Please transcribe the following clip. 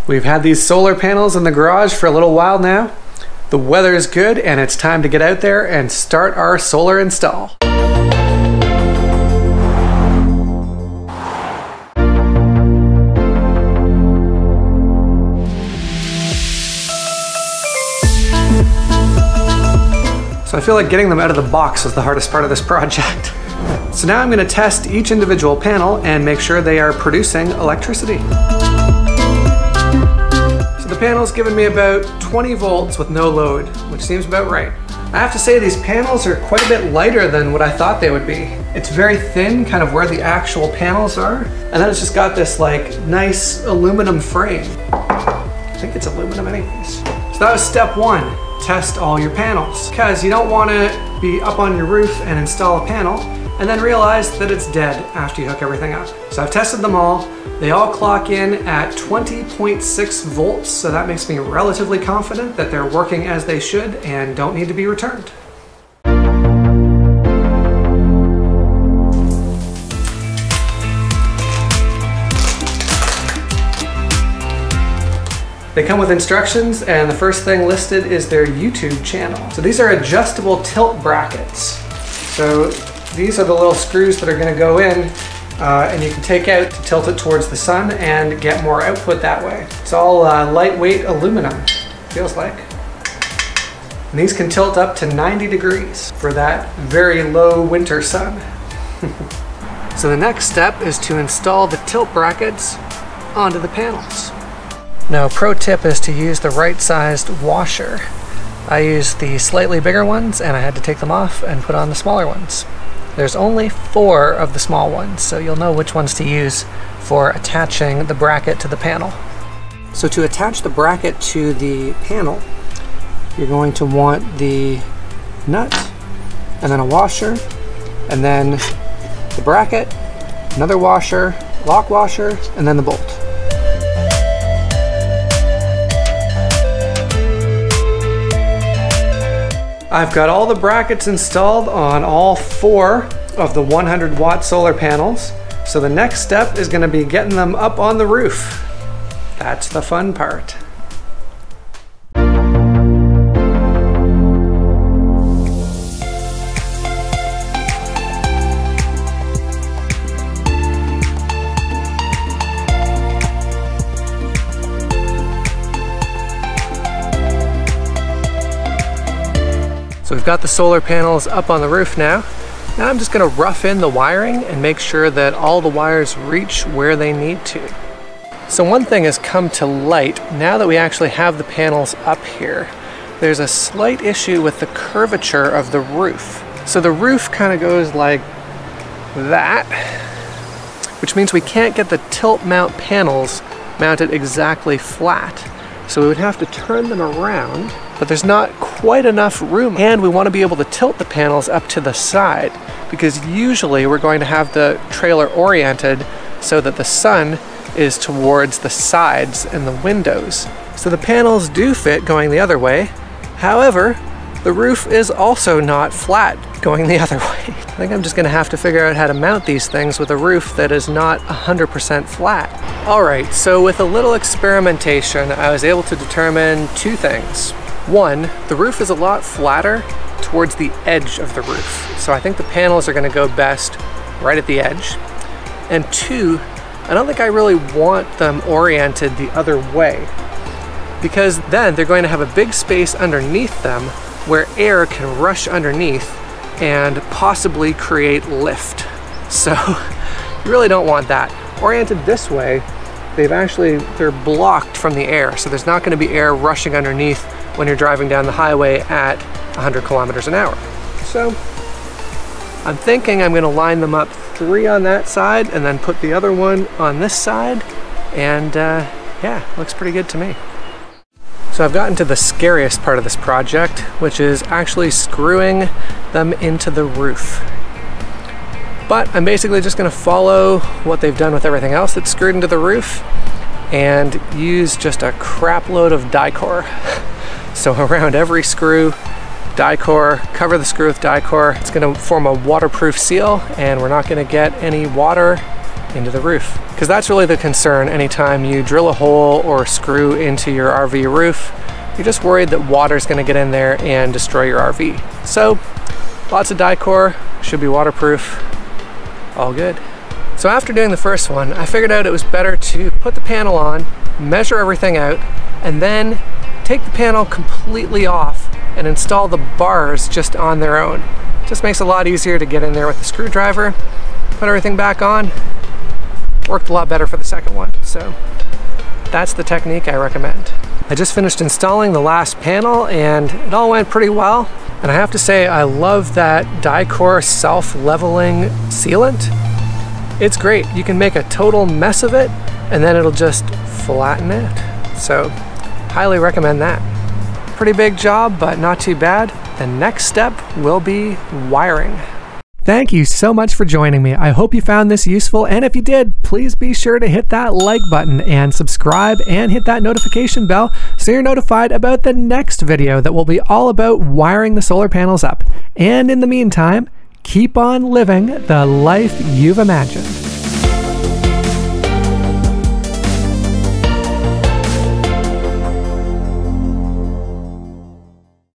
We've had these solar panels in the garage for a little while now. The weather is good and it's time to get out there and start our solar install. So I feel like getting them out of the box was the hardest part of this project. So now I'm going to test each individual panel and make sure they are producing electricity. So the panel's given me about 20 volts with no load, which seems about right. I have to say these panels are quite a bit lighter than what I thought they would be. It's very thin, kind of where the actual panels are, and then it's just got this like nice aluminum frame. I think it's aluminum anyways. So that was step one, test all your panels. Because you don't want to be up on your roof and install a panel and then realize that it's dead after you hook everything up. So I've tested them all. They all clock in at 20.6 volts, so that makes me relatively confident that they're working as they should and don't need to be returned. They come with instructions, and the first thing listed is their YouTube channel. So these are adjustable tilt brackets. So these are the little screws that are going to go in and you can take out to tilt it towards the sun and get more output that way. It's all lightweight aluminum, feels like. And these can tilt up to 90 degrees for that very low winter sun. So the next step is to install the tilt brackets onto the panels. Now, pro tip is to use the right-sized washer. I used the slightly bigger ones and I had to take them off and put on the smaller ones. There's only 4 of the small ones, so you'll know which ones to use for attaching the bracket to the panel. So to attach the bracket to the panel, you're going to want the nut, and then a washer, and then the bracket, another washer, lock washer, and then the bolt. I've got all the brackets installed on all 4 of the 100-watt solar panels. So the next step is going to be getting them up on the roof. That's the fun part. So we've got the solar panels up on the roof now. Now I'm just going to rough in the wiring and make sure that all the wires reach where they need to. So one thing has come to light now that we actually have the panels up here. There's a slight issue with the curvature of the roof. So the roof kind of goes like that, which means we can't get the tilt mount panels mounted exactly flat. So we would have to turn them around, but there's not quite enough room, and we want to be able to tilt the panels up to the side because usually we're going to have the trailer oriented so that the sun is towards the sides and the windows. So the panels do fit going the other way. However, the roof is also not flat going the other way. I think I'm just going to have to figure out how to mount these things with a roof that is not 100% flat. Alright, so with a little experimentation, I was able to determine 2 things. One, the roof is a lot flatter towards the edge of the roof. So I think the panels are going to go best right at the edge. And 2, I don't think I really want them oriented the other way, because then they're going to have a big space underneath them where air can rush underneath and possibly create lift. So you really don't want that. Oriented this way, they're blocked from the air, so there's not going to be air rushing underneath when you're driving down the highway at 100 kilometers an hour. So I'm thinking I'm going to line them up 3 on that side and then put the other one on this side, and yeah, looks pretty good to me. So I've gotten to the scariest part of this project, which is actually screwing them into the roof. But I'm basically just going to follow what they've done with everything else that's screwed into the roof and use just a crap load of Dicor. So around every screw, Dicor, cover the screw with Dicor. It's going to form a waterproof seal, and we're not going to get any water into the roof. Because that's really the concern anytime you drill a hole or screw into your RV roof. You're just worried that water's going to get in there and destroy your RV. So lots of Dicor, should be waterproof, all good. So after doing the first one, I figured out it was better to put the panel on, measure everything out, and then take the panel completely off and install the bars just on their own. Just makes it a lot easier to get in there with the screwdriver, put everything back on. Worked a lot better for the second one, so that's the technique I recommend. I just finished installing the last panel and it all went pretty well. And I have to say, I love that Dicor self-leveling sealant. It's great. You can make a total mess of it and then it'll just flatten it. So highly recommend that. Pretty big job, but not too bad. The next step will be wiring. Thank you so much for joining me. I hope you found this useful, and if you did, please be sure to hit that like button and subscribe and hit that notification bell so you're notified about the next video that will be all about wiring the solar panels up. And in the meantime, keep on living the life you've imagined.